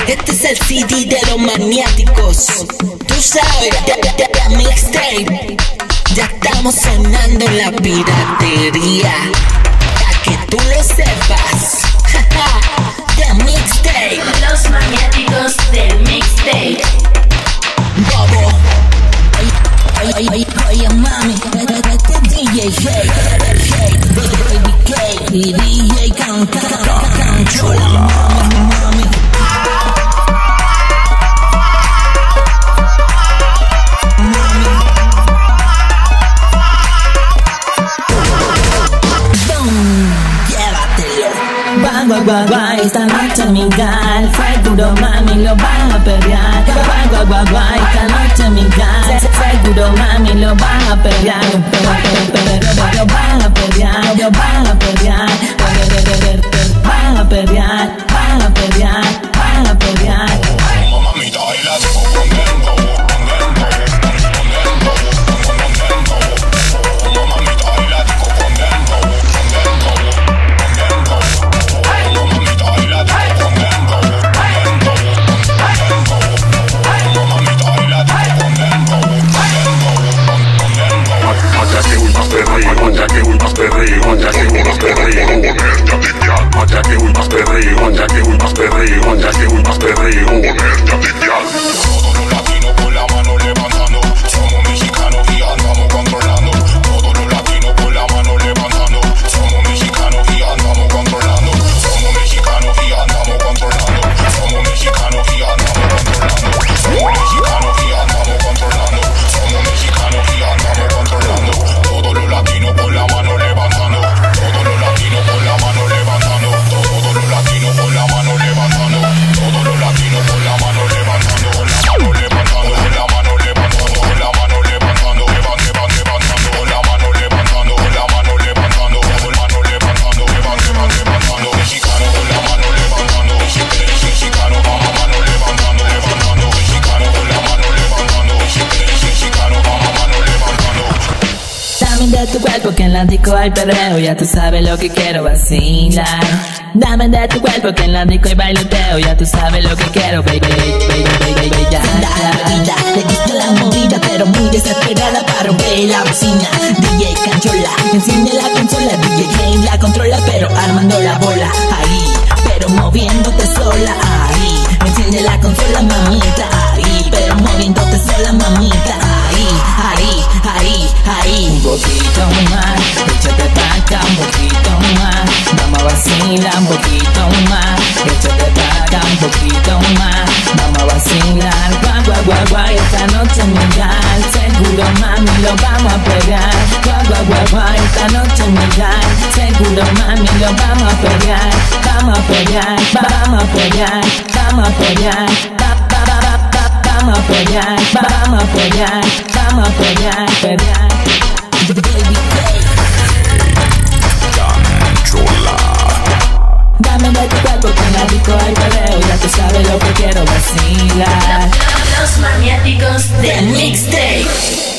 Este es el CD de los maniáticos. Tú sabes, de mixtape. Ya estamos sonando en la piratería, para que tú lo sepas. De mixtape. Los maniáticos del mixtape. Bobo. Oye mami, este DJ Shake, Baby K y DJ Controla, mami. Guay, esta noche mi gal, seguro mami lo van a perrear. Guay, esta noche mi gal, seguro mami lo van a perrear. Lo van a perrear, lo van a perrear, van a perrear, van a perrear, van a perrear. Mamita, baila con dembow. Todos los latinos con la mano levantando, somos mexicanos y andamos controlando. Todos los latinos con la mano levantando, somos mexicanos y andamos controlando. Somos mexicanos y andamos controlando. Somos mexicanos y andamos controlando. Somos mexicanos y andamos controlando. Somos mexicanos y andamos controlando. Todos los latinos con la mano levantando. Todos los latinos con la mano levantando. Todos los latinos con la mano levantando. Todos los latinos con la mano levantando. Con la mano levantando. Con la mano levantando. Con la mano levantando. Levantando. Con la mano levantando. Con la mano levantando. Con la mano levantando. Levantando. Mexicano con la mano levantando. Mexicano con la mano levantando. Levantando. Mexicano con la mano levantando. Mexicano con la mano levantando. Dame de tu cuerpo que en la disco hay perreo, ya tú sabes lo que quiero vacilar. Dame de tu cuerpo que en la disco hay bailoteo, ya tú sabes lo que quiero, baby, ya. Vida, le gusta la movida, pero muy desesperada para romper la bocina. DJ Controla, enciende la consola, DJ Game la controla, pero armando la bola. Ahí, pero moviéndote sola, ahí. Enciende la consola, mamita, ahí, pero moviéndote sola, mamita, ahí, ahí, ahí, ahí. Un poquito más, échate pa' acá, un poquito más. Vamos a vacilar un poquito más, échate pa' acá un poquito más. Vamos a vacilar, guay, esta noche mi gal, seguro mami lo vamos a pegar. Guay, esta noche mi gal, seguro mami lo vamos a pegar. Vamos a pegar, vamos a pegar, vamos a pegar. Vamos a pegar, vamos a pegar, vamos a pegar, pegar. Controla. Dame de tu cuerpo que en la disco hay perreo, ya tú sabes lo que quiero vacilar. Los maniáticos The del mixtape.